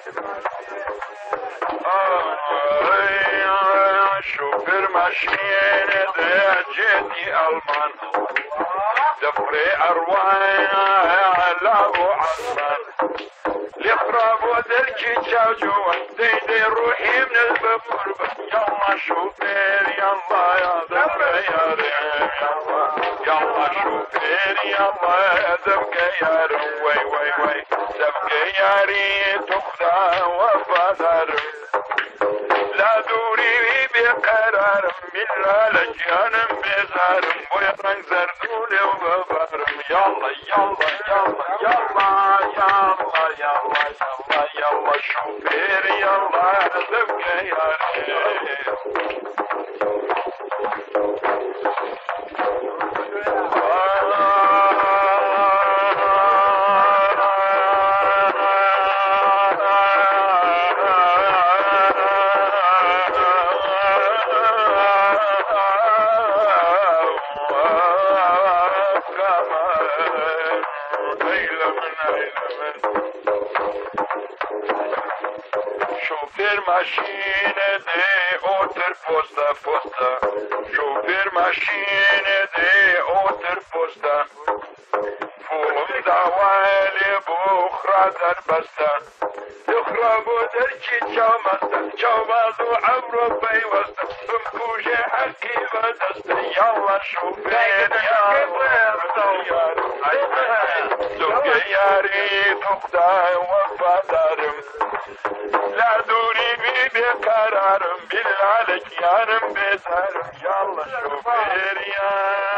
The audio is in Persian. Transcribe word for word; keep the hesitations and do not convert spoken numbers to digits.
شوفر ماشين جيتي المان دفري ارواح لابو عثمان لخراب ودركي تشاجوا ديدي روحي من البفر يلا شوفير يلا يا ذبك يا ريم يلا يلا شوفير يلا يا ذبك يا ريم وي وي وي ذبك يا ريت تخدع وفادر لا دوري بقرار من لا لجان بزار ويرن زردولي وبفرم يلا يلا يلا يلا يلا يلا يلا يلا شوفير يلا ذبك يا ريت شوفر ماشین دی اوتر پوستا پوستا شوفر ماشین دی اوتر پوستا فوهم دعوالی بخرا در بستا دخرا بودر چی چامستا چامازو عمرو بیوستا بمکوش حقی بدستا یالا شوفر یالا زوگ یاری دختای وفادارم لا دوري بي بقرارم بالله عليك يا رب بزارم يلا شوفير يا